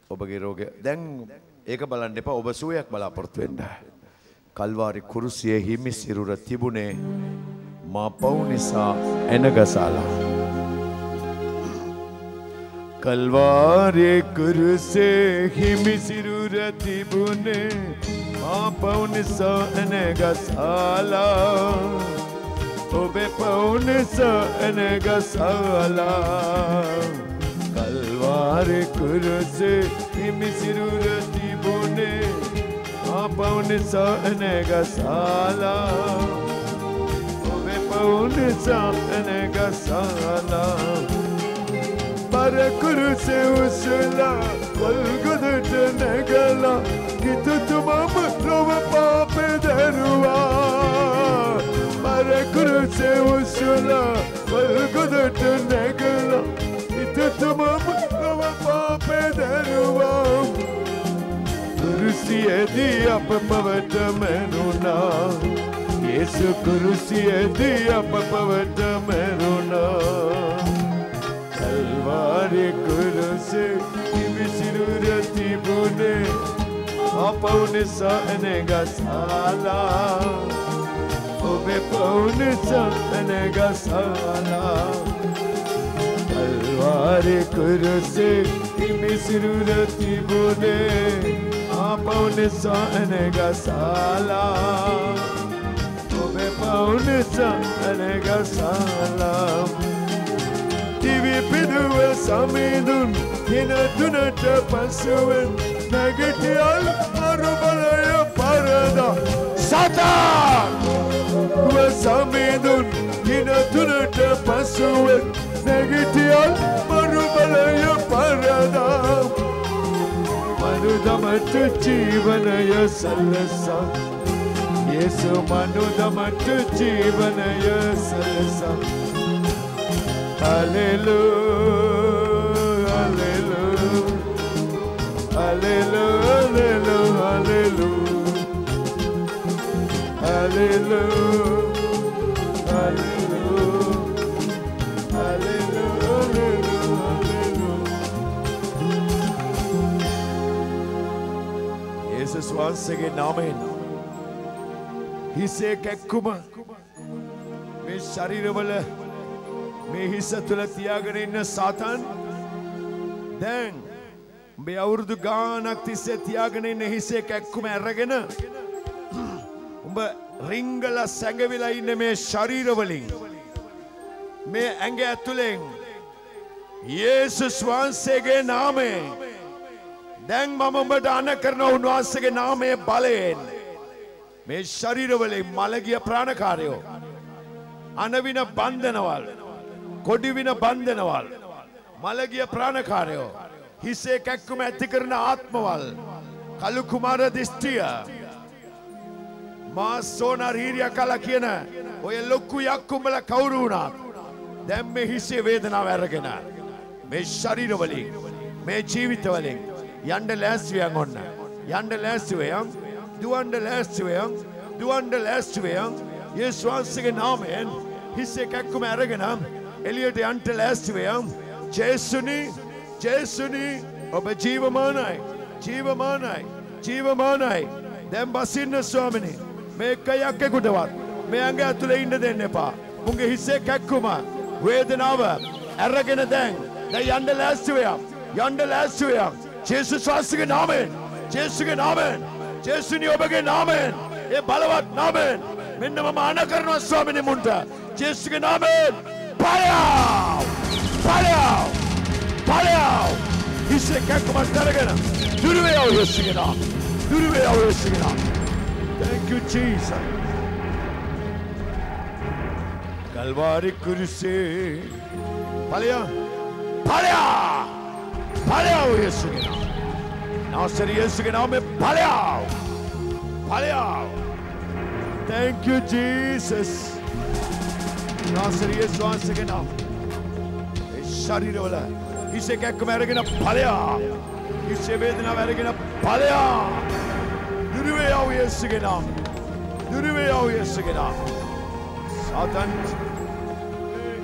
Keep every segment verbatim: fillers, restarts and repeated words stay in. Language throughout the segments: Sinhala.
ඔබගේ රෝගය දැන් ඒක බලන්න එපා ඔබ සුවයක් බලාපොරොත්තු වෙන්න. කල්වාරි කුරුසියේ හිමි සිරුර තිබුණේ මා පව් නිසා එනගසාලා. කල්වාරි කුරුසියේ හිමි සිරුර තිබුණේ මා පව් නිසා එනගසාලා. ඔබේ පව් නිසා එනගසාලා. කල්වාරි කුරුසියේ හිමි සිරුර තිබුණේ මා පව් නිසා එනගසාලා. ඔබේ පව් නිසා එනගසාලා. බර කුරුසියේ උසලා කොල්ගොඩට නැගලා හිතුතුමම ලොව පාපේ දරුවා. බර කුරුසියේ උසලා කොල්ගොඩට නැගලා හිතුතුමම ලොව පාපේ දරුවා. කුරුසියේදී අප පවට මැරුණා. යේසු කුරුසියේදී අප පවට මැරුණා. කල්වාරි කුරුසියේ හිමි සිරුර තිබුණේ මා පව් නිසා එනගසාලා. ඔබේ පව් නිසා එනගසාලා. කල්වාරි කුරුසියේ හිමි සිරුර තිබුණේ මා පව් නිසා එනගසාලා. ඔබේ පව් නිසා එනගසාලා. දිවි පිදුව සමිඳුන් හින තුනට පසුවෙන් නැගිටියල් අරුබලය පරදා. සාතාන් සමිඳුන් හින තුනට පසුවෙන් නැගිටියල් අරුබලය පරදා. මනුදමට ජීවනය සලසා. යේසු මනුදමට ජීවනය සලසා. Hallelujah, hallelujah, hallelujah, hallelujah, hallelujah, hallelujah, hallelujah. Jesus once again, amen. He said, "Kekkuma, me shariravale." මේ හිස තුළ තියාගෙන ඉන්න සාතන් දැන් මේ අවුරුදු ගානක් තිස්සේ තියාගෙන ඉන්න හිසේ කැක්කුම අරගෙන උඹ රිංගල සැඟවිලා ඉන්න මේ ශරීර වලින් මේ ඇඟ ඇතුලෙන් යේසුස් වහන්සේගේ නාමයෙන් දැන් මම උඹට අණ කරන උන්වහන්සේගේ නාමයේ බලයෙන් මේ ශරීර වලින් මලගිය ප්‍රාණකාරයෝ අනවින බන්ධනවල් කොඩිවින බන්ධනවල් මලගිය ප්‍රාණකාරයෝ හිසේ කැක්කුම ඇති කරන ආත්මවල් කලු කුමාර දිෂ්ටිය මා සෝනා රීරිය කලා කියන ඔය ලොකු යක්කුඹල කවුරු වුණත් දැන් මේ හිසේ වේදනාව අරගෙන මේ ශරීර වලින් මේ ජීවිත වලින් යන්න ලෑස්ති වෙයන් ඔන්න යන්න ලෑස්ති වෙයන් දුවන්න ලෑස්ති වෙයන් දුවන්න ලෑස්ති වෙයන් යේසුස් වහන්සේගේ නාමයෙන් හිසේ කැක්කුම අරගෙන එලියට යන්න ලෑස්ති වෙයන්. ජේසුනි ජේසුනි ඔබ ජීවමානයි ජීවමානයි ජීවමානයි. දැන් බසින්න ස්වාමිනී මේ එක යක්කෙකුටවත් මේ ඇඟ ඇතුලේ ඉන්න දෙන්න එපා. මුන්ගේ හිසේ කැක්කුම වේදනාව අරගෙන දැන් දැන් යන්න ලෑස්ති වෙයන් යන්න ලෑස්ති වෙයන්. ජේසුස් වහන්සේගේ නාමයෙන් ජේසුගේ නාමයෙන් ජේසුනි ඔබගේ නාමයෙන් ඒ බලවත් නාමයෙන් මෙන්න මම අණ කරනවා ස්වාමිනී මුන්ට ජේසුගේ නාමයෙන්. Fire! Fire! Fire! He said, "Come on, again. Do the way out here singing up. Do the way out here singing up." Thank you, Jesus. Kalvari kursi. Fire! Fire! Fire out here singing up. Now, sir, yes, singing up. Fire! Fire! Thank you, Jesus. नासरी स्वास के नाम शरीर वाला इसे क्या कमेरे के ना पालिया इसे वेदना मेरे के ना पालिया दुर्वे आओ ये के नाम दुर्वे आओ ये के नाम सातन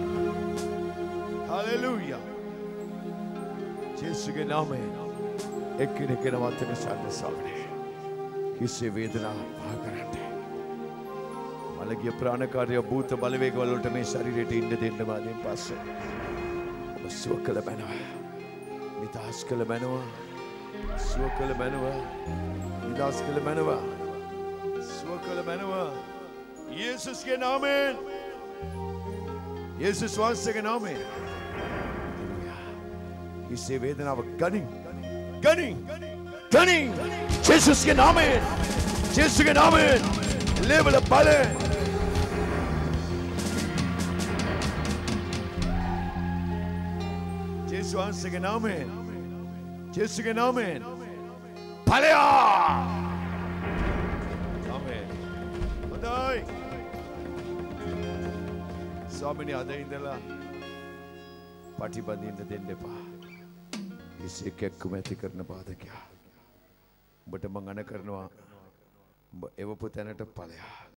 हालेलुया यीशु के नाम में එක්කෙනෙක් නවත්තන සන්න ස්වාමීනි. හිසේ වේදනා පහ කරන්න. මලගිය ප්‍රාණකාරය භූත බලවේග වලට මේ ශරීරයට ඉන්න දෙන්න මාදෙන් පස්සේ ඔබ සුව කළ මැනව. නිදහස් කළ මැනව. සුව කළ මැනව. නිදහස් කළ මැනව. සුව කළ මැනව. යේසුස්ගේ නාමයෙන්. යේසුස් වහන්සේගේ නාමයෙන්. හිසේ වේදනාව ගනින්. ගනින්. ගනින්. යේසුස්ගේ නාමයෙන්. යේසුස්ගේ නාමයෙන්. ලේවල බලය. යේසුස් වහන්සේගේ නාමයෙන්. යේසුස්ගේ නාමයෙන්. බලය. ආමේන්. හොඳයි. ස්වාමීනි අද ඉඳලා පටිබඳින්න දෙන්න එපා. හිසේ කැක්කුම ඇති කරන බාධකයා. ඔබට මං අන කරනවා ඔබ එවපු තැනට ඵලයක්.